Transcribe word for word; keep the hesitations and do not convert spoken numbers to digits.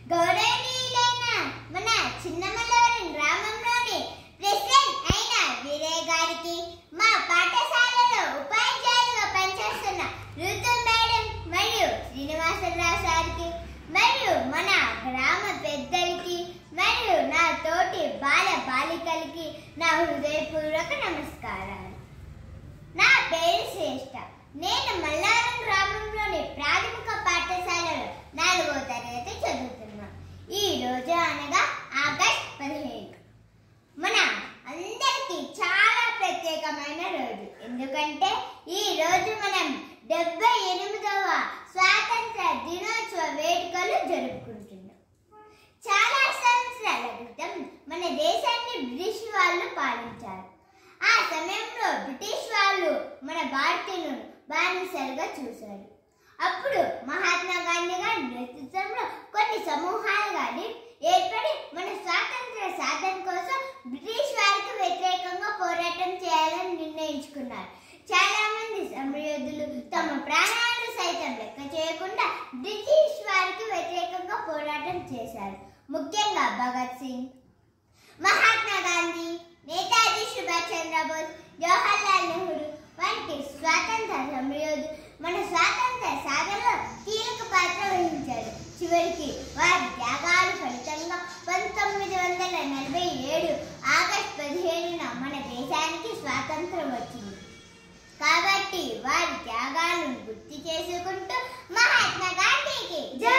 గౌరవనీయులైన మన చిన్నమల్లవరం గ్రామంలోని ప్రెసిడెంట్ అయిన వీరయ్య గారికి, మా పాఠశాలలో ఉపాధ్యాయులుగా పనిచేస్తున్న ఋతు మేడం మరియు శ్రీనివాసరావు సార్కి, మరియు మన గ్రామ పెద్దలకి మరియు నా తోటి బాల బాలికలకి నా హృదయపూర్వక నమస్కారాలు. నా పేరు శ్రేష్ఠ. నేను మల్లారం గ్రామంలోని ప్రాథమిక పాఠశాలలో నాలుగో తరగతి చదువుతున్నాను. ఈ రోజు అనగా ఆగస్టు పదిహేను మన అందరికీ చాలా ప్రత్యేకమైన రోజు. ఎందుకంటే ఈ రోజు మనం డెబ్బై ఎనిమిదవ స్వాతంత్ర దినోత్సవ వేడుకలు జరుపుకుంటున్నాం. చాలా సంవత్సరాల క్రితం మన దేశాన్ని బ్రిటిష్ వాళ్ళు పాలించారు. ఆ సమయంలో బ్రిటిష్ వాళ్ళు మన భారతీయులను బానిసలుగా చూశారు. అప్పుడు మహాత్మా గాంధీ గారి నేతృత్వంలో కొన్ని సమూహాలు కానీ ఏర్పడి మన స్వాతంత్ర సాధన కోసం బ్రిటిష్ వారికి వ్యతిరేకంగా పోరాటం చేయాలని నిర్ణయించుకున్నారు. చాలా మంది సమరయోధులు తమ ప్రాణాలను సైతం లెక్క చేయకుండా బ్రిటిష్ వారికి వ్యతిరేకంగా పోరాటం చేశారు. ముఖ్యంగా భగత్ సింగ్, మహాత్మా గాంధీ, నేతాజీ సుభాష్ చంద్రబోస్, జవహర్లాల్ నెహ్రూ వంటి స్వాతంత్ర సమరయోధులు మన స్వాతంత్ర సాధనలో కీలక పాత్ర వహించారు. చివరికి వారి త్యాగాల ఫలితంగా పంతొమ్మిది వందల నలభై ఏడు ఆగస్టు పదిహేనున మన దేశానికి స్వాతంత్రం వచ్చింది. కాబట్టి వారి త్యాగాలను గుర్తు చేసుకుంటూ మహాత్మా గాంధీకి జై.